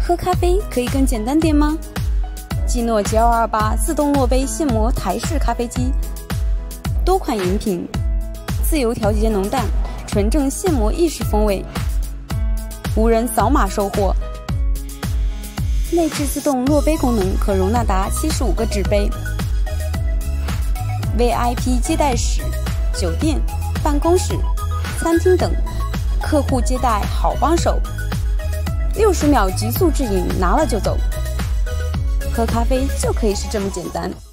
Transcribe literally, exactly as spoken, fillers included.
喝咖啡可以更简单点吗？基诺 G L 二八自动落杯现磨台式咖啡机，多款饮品，自由调节浓淡，纯正现磨意式风味，无人扫码收货。内置自动落杯功能，可容纳达七十五个纸杯。V I P 接待室、酒店、办公室、餐厅等，客户接待好帮手。六十秒急速制饮，拿了就走。喝咖啡就可以是这么简单。